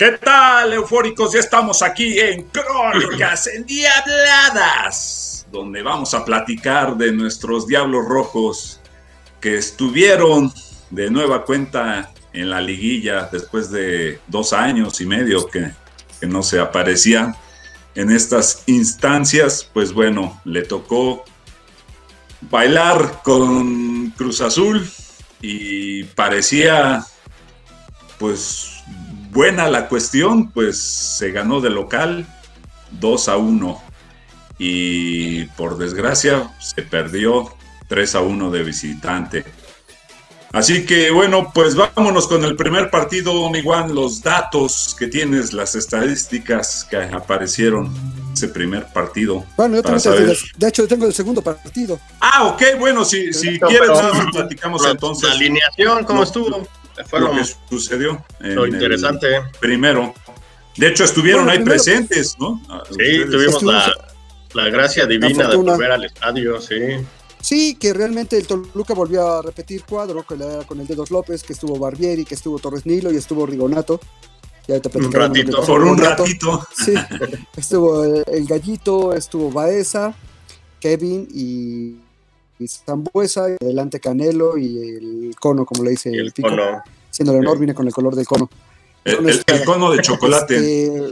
¿Qué tal, eufóricos? Ya estamos aquí en Crónicas Endiabladas, donde vamos a platicar de nuestros Diablos Rojos que estuvieron de nueva cuenta en la liguilla después de 2 años y medio que no se aparecían en estas instancias. Pues bueno, le tocó bailar con Cruz Azul y parecía pues buena la cuestión, pues se ganó de local 2-1 y por desgracia se perdió 3-1 de visitante. Así que bueno, pues vámonos con el primer partido, mi Juan, los datos que tienes, las estadísticas que aparecieron ese primer partido. Bueno, yo también de hecho tengo el segundo partido. Ah, ok, bueno, si quieres platicamos entonces. La alineación, ¿cómo estuvo? Fue lo que sucedió. Lo interesante. Primero. De hecho, estuvieron ahí presentes, ¿no? Sí, tuvimos la gracia divina de volver al estadio, sí. Sí, que realmente el Toluca volvió a repetir cuadro con el Dedos López, que estuvo Barbieri, que estuvo Torres Nilo y estuvo Rigonato. Ya te un ratito. Por un ratito. Sí, estuvo el Gallito, estuvo Baeza, Kevin y Zambuesa, y adelante Canelo y el cono, como le dice el Pico. Cono. Siendo el honor, viene con el color del cono. El cono de chocolate.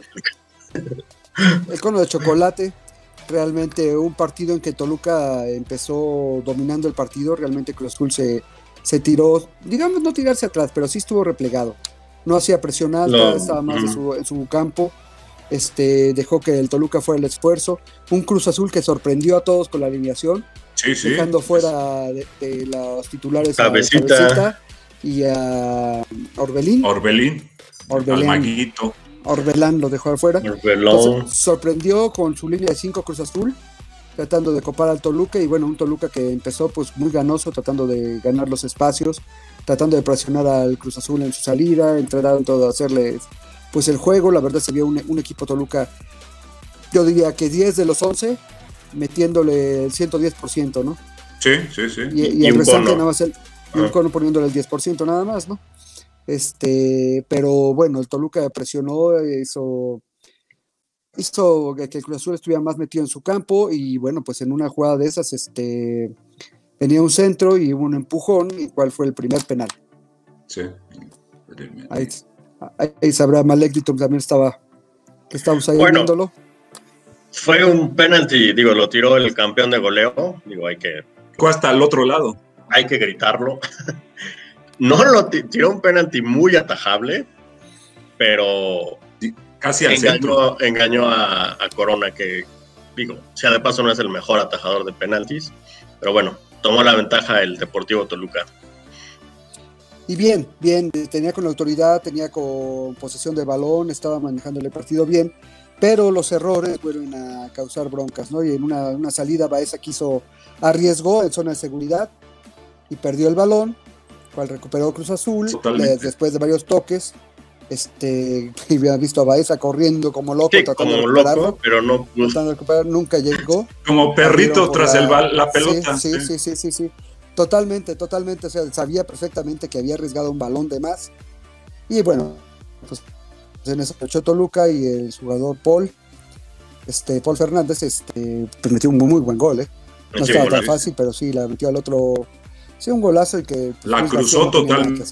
El cono de chocolate. Realmente un partido en que Toluca empezó dominando el partido. Realmente Cruz Azul se tiró, digamos no tirarse atrás, pero sí estuvo replegado. No hacía presión alta, estaba más en su campo. Dejó que el Toluca fuera el esfuerzo. Un Cruz Azul que sorprendió a todos con la alineación. Sí. Dejando fuera de los titulares Cabecita. a Cabecita y a Orbelín. Al Maguito. Orbelán lo dejó afuera. Entonces, sorprendió con su línea de 5 Cruz Azul, tratando de copar al Toluca, y bueno, un Toluca que empezó pues muy ganoso, tratando de ganar los espacios, tratando de presionar al Cruz Azul en su salida, tratando de hacerle pues el juego. La verdad se vio un equipo Toluca, yo diría que 10 de los 11, metiéndole el 110%, ¿no? Sí. Y el restante nada más un cono poniéndole el 10% nada más, ¿no? Pero bueno, el Toluca presionó, hizo que el Cruz Azul estuviera más metido en su campo, y bueno, pues en una jugada de esas venía un centro y un empujón, y cuál fue el primer penal. Sí. Ahí sabrá Malek, también estábamos ahí viéndolo. Fue un penalti, lo tiró el campeón de goleo, fue hasta el otro lado. Hay que gritarlo. No lo tiró un penalti muy atajable, pero casi al centro. Engañó a Corona, que sea de paso no es el mejor atajador de penaltis, pero bueno, tomó la ventaja el Deportivo Toluca. Y bien, tenía con autoridad, tenía con posesión de balón, estaba manejando el partido bien, pero los errores vuelven a causar broncas, ¿no? Y en una salida Baeza arriesgó en zona de seguridad y perdió el balón, cual recuperó Cruz Azul después de varios toques. Y había visto a Baeza corriendo como loco, tratando de recuperarlo, pero no nunca llegó. Como perrito tras la pelota. Sí. Totalmente. O sea, sabía perfectamente que había arriesgado un balón de más. Y bueno, pues en eso aprovechó Toluca, y el jugador Paul Fernández, pues metió un muy buen gol, No estaba tan fácil, pero sí, la metió al otro. Sí, un golazo, y que pues, la cruzó totalmente.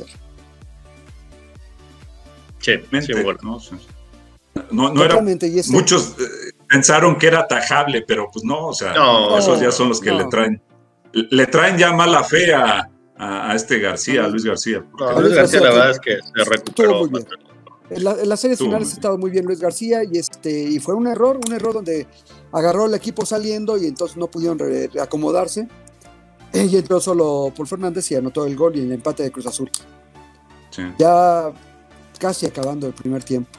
Sí, un gol. No era. Muchos pensaron que era atajable, pero pues no, o sea, esos ya son los que le traen ya mala fe a García, a Luis García. Luis García, la verdad es que se recuperó. Muy bien. En las series finales ha estado muy bien Luis García, y fue un error donde agarró el equipo saliendo, y entonces no pudieron reacomodarse. Y entró solo Paul Fernández y anotó el gol y el empate de Cruz Azul. Sí. Ya casi acabando el primer tiempo.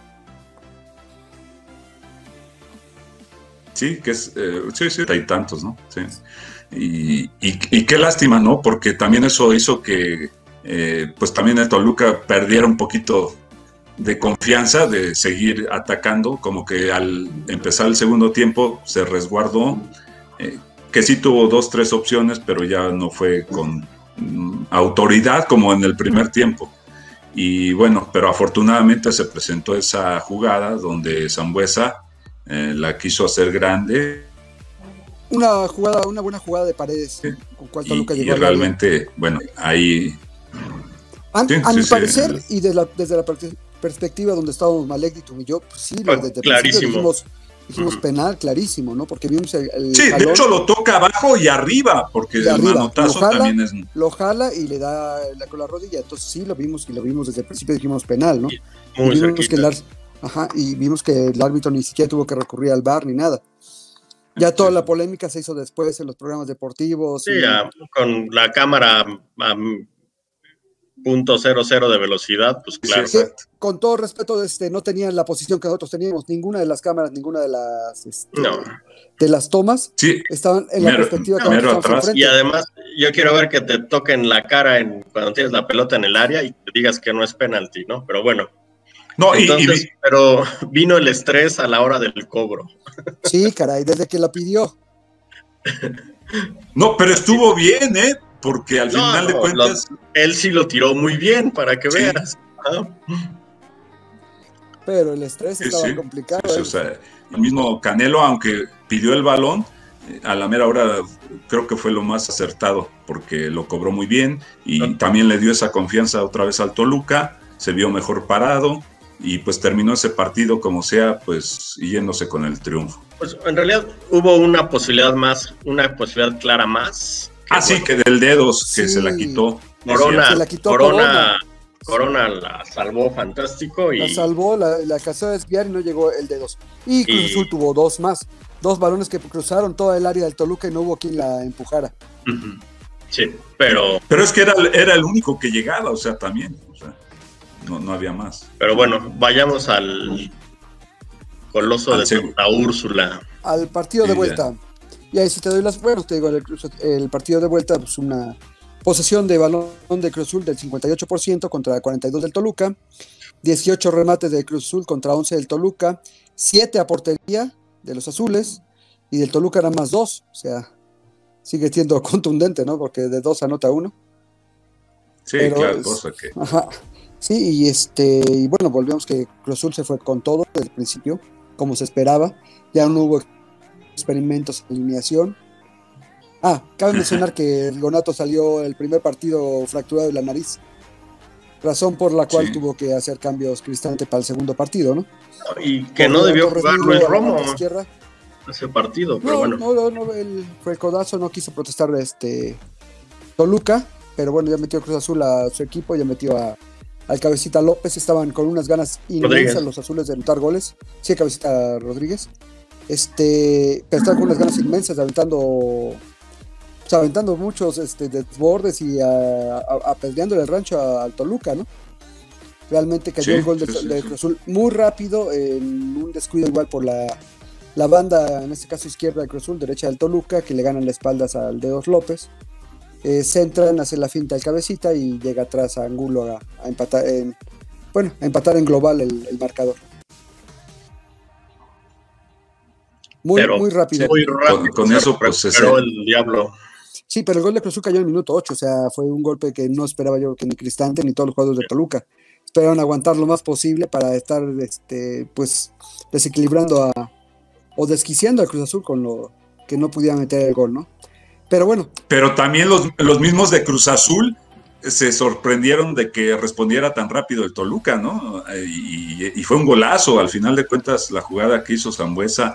Sí, que es hay tantos, ¿no? Sí. Y qué lástima, ¿no? Porque también eso hizo que pues también el Toluca perdiera un poquito de confianza de seguir atacando, como que al empezar el segundo tiempo se resguardó, que sí tuvo 2-3 opciones, pero ya no fue con autoridad como en el primer tiempo. Y bueno, pero afortunadamente se presentó esa jugada donde Sambueza la quiso hacer grande. Una buena jugada de Paredes, con cual Toluca llegó y realmente, bueno, ahí... A mi parecer, y desde la perspectiva donde estábamos Malegri, tú y yo, pues sí, desde el principio dijimos penal, clarísimo, ¿no? Porque vimos el sí, jalón, de hecho lo toca abajo y arriba, porque el manotazo también es... Lo jala y le da con la rodilla, entonces sí lo vimos desde el principio dijimos penal, ¿no? Muy cerquita. Y vimos que el árbitro ni siquiera tuvo que recurrir al VAR ni nada. Ya toda la polémica se hizo después en los programas deportivos. Sí, con la cámara a .00 de velocidad, pues claro. Sí, con todo respeto, no tenían la posición que nosotros teníamos, ninguna de las cámaras, ninguna de las de las tomas, estaban en la perspectiva que nosotros estamos enfrente. Y además, yo quiero ver que te toquen la cara cuando tienes la pelota en el área y te digas que no es penalti, ¿no? Pero bueno. No, entonces, pero vino el estrés a la hora del cobro. Sí, caray, desde que la pidió. No, pero estuvo bien, porque al final de cuentas... él sí lo tiró muy bien, para que veas. Pero el estrés estaba complicado. O sea, el mismo Canelo, aunque pidió el balón, a la mera hora creo que fue lo más acertado, porque lo cobró muy bien y también le dio esa confianza otra vez al Toluca, se vio mejor parado y pues terminó ese partido como sea, pues yéndose con el triunfo. Pues en realidad hubo una posibilidad clara más. Sí, que del dedos, que se la quitó. Corona la salvó fantástico. La salvó, la casó a desviar y no llegó el dedos. Y Cruz Azul tuvo dos balones que cruzaron toda el área del Toluca y no hubo quien la empujara. Sí, pero es que era el único que llegaba, o sea, también. O sea, no había más. Pero bueno, vayamos al Coloso de Santa Úrsula. Al partido de vuelta. Y ahí sí te doy te digo, el partido de vuelta, pues una posesión de balón de Cruz Azul del 58% contra 42% del Toluca, 18 remates de Cruz Azul contra 11 del Toluca, 7 a portería de los azules, y del Toluca eran más 2, o sea, sigue siendo contundente, ¿no? Porque de 2 anota 1. Sí, claro, cosa que... Sí, y bueno, volvemos que Cruz Azul se fue con todo desde el principio, como se esperaba, ya no hubo experimentos de alineación. Cabe mencionar que Gonato salió el primer partido fracturado de la nariz, razón por la cual tuvo que hacer cambios Cristante para el segundo partido, ¿no? Y que no debió jugar Luis Romo ese partido, pero bueno. No, el codazo no quiso protestar Toluca, pero bueno, ya metió Cruz Azul a su equipo, ya metió al Cabecita López, estaban con unas ganas inmensas los azules de anotar goles. Sí, Cabecita Rodríguez. Pero estaban con unas ganas inmensas, aventando muchos desbordes y apedreándole el rancho al Toluca, ¿no? Realmente cayó el gol de Cruz Azul muy rápido, en un descuido igual por la banda, en este caso izquierda de Cruz Azul, derecha del Toluca, que le ganan las espaldas al Dedos López. Centran, hace la finta al Cabecita y llega atrás a Angulo a empatar en global el marcador. Muy rápido. Muy rápido. Con eso, pues, el diablo. Sí, pero el gol de Cruz Azul cayó en el minuto 8, o sea, fue un golpe que no esperaba yo que ni Cristante ni todos los jugadores de Toluca. Esperaron aguantar lo más posible para estar, pues, desequilibrando o desquiciando al Cruz Azul con lo que no podía meter el gol, ¿no? Pero bueno. Pero también los mismos de Cruz Azul se sorprendieron de que respondiera tan rápido el Toluca, ¿no? Y fue un golazo, al final de cuentas, la jugada que hizo Sambueza,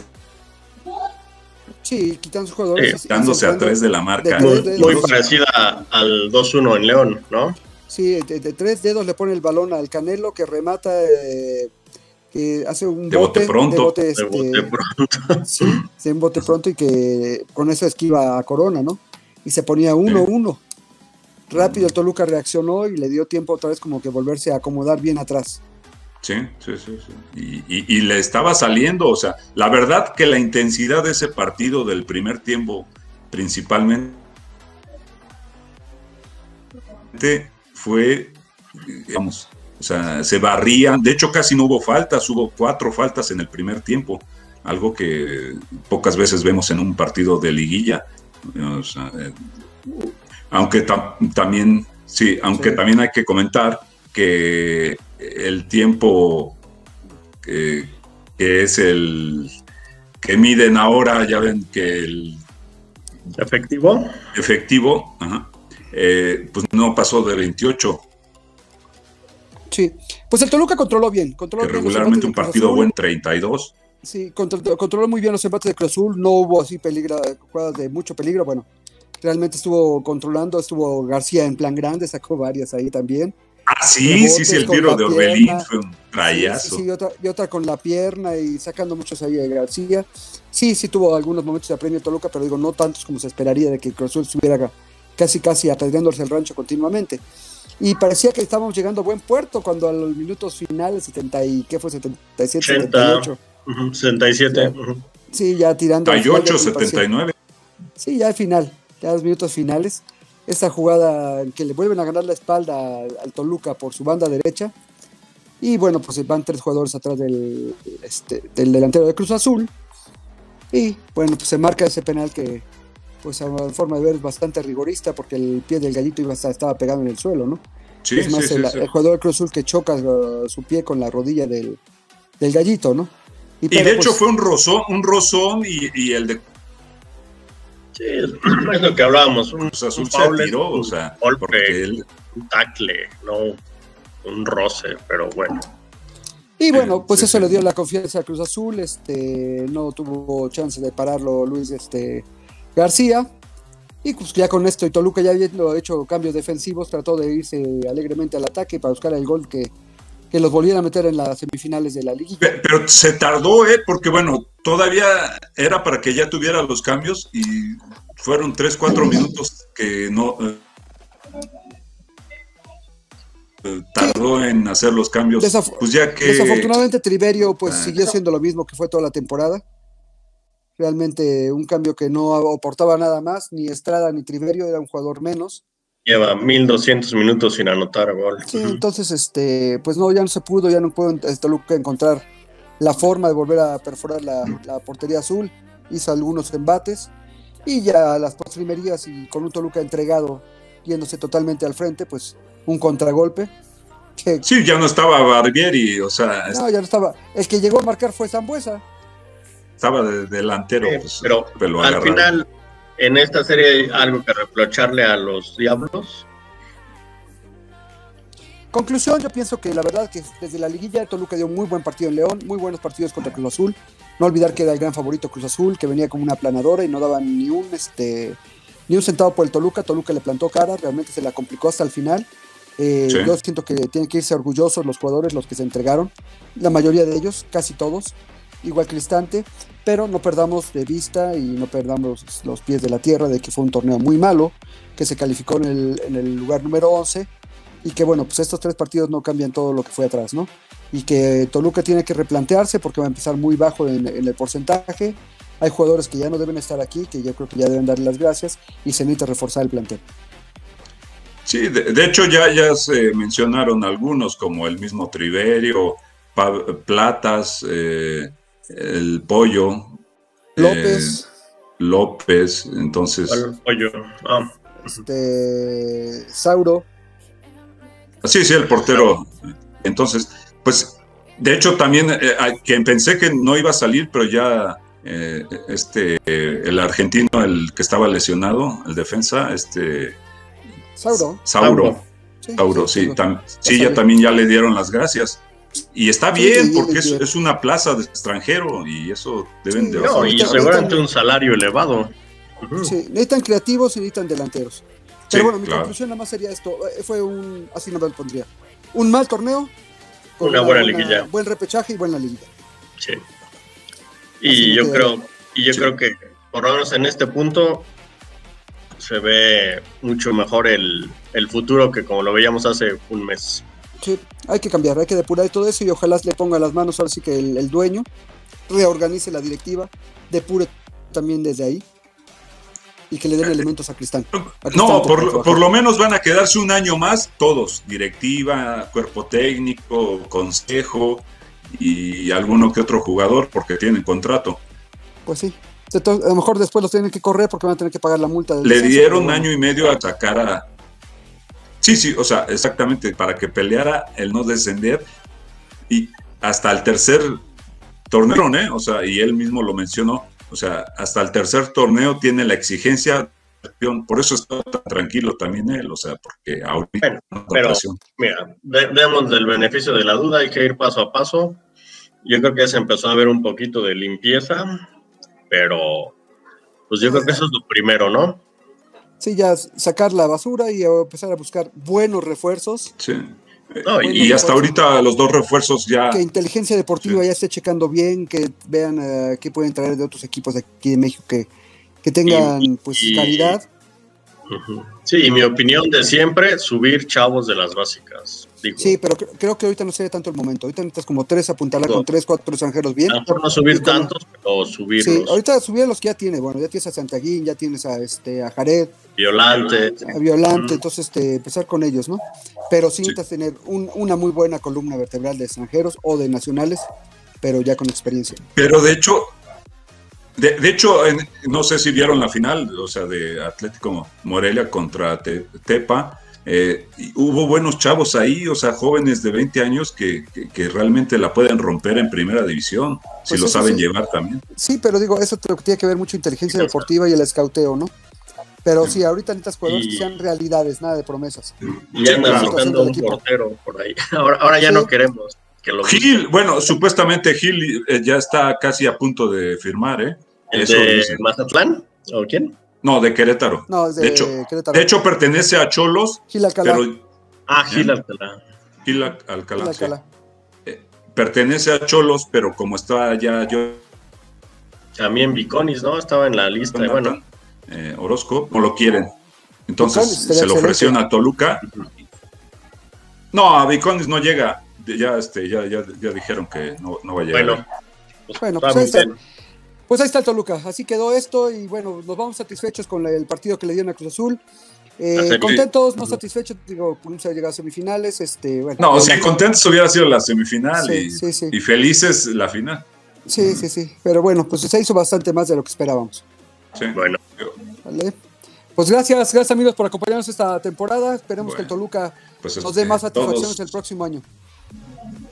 quitando sus jugadores. Quitándose a 3 de la marca. Muy parecida al 2-1 en León, ¿no? Sí, de 3 dedos le pone el balón al Canelo, que remata, que hace un bote pronto. Sí, un bote pronto y que con eso esquiva a Corona, ¿no? Y se ponía 1-1. Rápido el Toluca reaccionó y le dio tiempo otra vez como que volverse a acomodar bien atrás. Sí. Y le estaba saliendo, o sea, la verdad que la intensidad de ese partido del primer tiempo principalmente fue, digamos, o sea, se barrían, de hecho casi no hubo faltas, hubo 4 faltas en el primer tiempo, algo que pocas veces vemos en un partido de liguilla, o sea, aunque también hay que comentar que el tiempo que es el que miden ahora, ya ven que el efectivo, ajá, pues no pasó de 28. Sí, pues el Toluca controló bien. Que regularmente un partido buen 32. Sí, controló muy bien los embates de Cruz Azul, no hubo así jugadas de mucho peligro, bueno, realmente estuvo controlando, estuvo García en plan grande, sacó varias ahí también. Sí, el tiro de Orbelín fue un rayazo. Sí, y otra con la pierna y sacando muchos ahí de García. Sí, tuvo algunos momentos de apremio Toluca, pero digo, no tantos como se esperaría de que Cruz Azul estuviera casi apedreándose el rancho continuamente. Y parecía que estábamos llegando a buen puerto cuando a los minutos finales, 77, 78. 77. Sí, ya tirando. 78, 79. Sí, ya al final, ya los minutos finales. Esta jugada en que le vuelven a ganar la espalda al Toluca por su banda derecha. Y bueno, pues van 3 jugadores atrás del delantero de Cruz Azul. Y bueno, pues se marca ese penal que, pues a forma de ver, es bastante rigorista porque el pie del Gallito estaba pegado en el suelo, ¿no? Sí, es más, el jugador de Cruz Azul que choca su pie con la rodilla del Gallito, ¿no? Y de hecho fue un rozón y el de... Sí, es lo que hablábamos. Un Azul foul, se tiró, o sea, golpe, un tackle, no un roce, pero bueno. Y bueno, pues eso le dio la confianza a Cruz Azul, no tuvo chance de pararlo Luis García, y pues ya con esto y Toluca ya habiendo hecho cambios defensivos, trató de irse alegremente al ataque para buscar el gol que los volviera a meter en las semifinales de la Liga. Pero se tardó, porque bueno, todavía era para que ya tuviera los cambios y fueron 3-4 minutos que no tardó en hacer los cambios. Pues ya que desafortunadamente Triverio pues siguió siendo lo mismo que fue toda la temporada. Realmente un cambio que no aportaba nada más, ni Estrada ni Triverio, era un jugador menos. Lleva 1200 minutos sin anotar gol. Sí, entonces, pues no, ya no se pudo, ya no pudo Toluca encontrar la forma de volver a perforar la portería azul. Hizo algunos embates y ya a las postrimerías y con un Toluca entregado, yéndose totalmente al frente, pues un contragolpe. Sí, ya no estaba Barbieri, o sea... No, ya no estaba. El que llegó a marcar fue Sambuesa. Estaba de delantero. Pues, pero al final... En esta serie hay algo que reprocharle a los Diablos. Conclusión, yo pienso que la verdad que desde la liguilla Toluca dio muy buen partido en León, muy buenos partidos contra Cruz Azul. No olvidar que era el gran favorito Cruz Azul, que venía como una aplanadora y no daban ni un centavo por el Toluca. Toluca le plantó cara, realmente se la complicó hasta el final. Sí. Yo siento que tienen que irse orgullosos los jugadores, los que se entregaron, la mayoría de ellos, casi todos, igual Cristante, pero no perdamos de vista y no perdamos los pies de la tierra de que fue un torneo muy malo, que se calificó en el lugar número 11 y que bueno, pues estos 3 partidos no cambian todo lo que fue atrás, ¿no? Y que Toluca tiene que replantearse porque va a empezar muy bajo en el porcentaje. Hay jugadores que ya no deben estar aquí, que yo creo que ya deben darle las gracias y se necesita reforzar el plantel. Sí, de hecho ya se mencionaron algunos como el mismo Triverio, Platas, el Pollo, López, entonces Pollo, Sauro. Sí, el portero. Entonces, pues, de hecho también quien pensé que no iba a salir, pero ya el argentino, el que estaba lesionado, el defensa, Sauro, sí, ya también ya le dieron las gracias. Y está bien, porque es una plaza de extranjero y eso deben de... No, y seguramente un salario elevado. Sí, necesitan creativos y necesitan delanteros. Pero bueno, mi conclusión nada más sería esto. Fue así no me lo pondría. Un mal torneo. Con una buena liguilla. Buen repechaje y buena liguilla. Sí. Y yo creo que, por lo menos en este punto, se ve mucho mejor el futuro que como lo veíamos hace un mes. Sí, hay que cambiar, hay que depurar todo eso y ojalá le ponga las manos ahora sí que el dueño reorganice la directiva, depure también desde ahí y que le den elementos a Cristán. No, por lo menos van a quedarse un año más todos, directiva, cuerpo técnico, consejo y alguno que otro jugador porque tienen contrato. Pues sí, a lo mejor después los tienen que correr porque van a tener que pagar la multa. Le dieron año y medio a sacar a... Sí, o sea, exactamente, para que peleara el no descender y hasta el tercer torneo, ¿eh? O sea, y él mismo lo mencionó, o sea, hasta el tercer torneo tiene la exigencia, por eso está tan tranquilo también él, o sea, porque ahorita bueno, pero mira, demos del beneficio de la duda, hay que ir paso a paso. Yo creo que ya se empezó a ver un poquito de limpieza, pero pues yo creo que eso es lo primero, ¿no? Sí, ya sacar la basura y empezar a buscar buenos refuerzos. Sí. No, y hasta ahorita los dos refuerzos ya... Que inteligencia deportiva ya esté checando bien, que vean qué pueden traer de otros equipos de aquí de México que tengan calidad. Sí, y mi opinión de siempre, subir chavos de las básicas. Digo. Sí, pero creo que ahorita no sería tanto el momento. Ahorita necesitas como 3 apuntalar con 3, 4 extranjeros bien. A lo mejor no subir tantos, pero subirlos. Sí, ahorita subir a los que ya tiene. Bueno, ya tienes a Santaguín, ya tienes a Jared. Violante. A Violante, entonces empezar con ellos, ¿no? Pero sí necesitas tener una muy buena columna vertebral de extranjeros o de nacionales, pero ya con experiencia. Pero de hecho, no sé si vieron la final, o sea, de Atlético Morelia contra Tepa. Hubo buenos chavos ahí, o sea, jóvenes de 20 años que realmente la pueden romper en primera división, si lo saben llevar también. Sí, pero digo, eso tiene que ver mucho inteligencia deportiva y el escauteo, ¿no? Pero sí, ahorita necesitas jugadores que sean realidades, nada de promesas. Y anda buscando un portero por ahí. Ahora ya no queremos que lo Gil, bueno, supuestamente Gil ya está casi a punto de firmar, ¿eh? ¿El de Mazatlán? ¿O quién? No, de Querétaro. No, de hecho, pertenece a Cholos. Gil Alcalá. Gil Alcalá. Gil Alcalá. Pertenece a Cholos, pero como está ya yo... También Viconis, ¿no? Estaba en la lista. Bueno. Orozco, no lo quieren. Entonces se lo ofrecieron a Toluca. No, a Viconis no llega. Ya dijeron que no va a llegar. Bueno, pues ahí está. Pues ahí está el Toluca, así quedó esto y bueno, nos vamos satisfechos con el partido que le dieron a Cruz Azul. Contentos, no satisfechos, digo, pudimos haber llegado a semifinales. Bueno, no, si contentos hubiera sido la semifinal y felices la final. Sí, pero bueno, pues se hizo bastante más de lo que esperábamos. Sí. Bueno. Vale. Pues gracias amigos por acompañarnos esta temporada. Esperemos que el Toluca nos dé más satisfacciones el próximo año.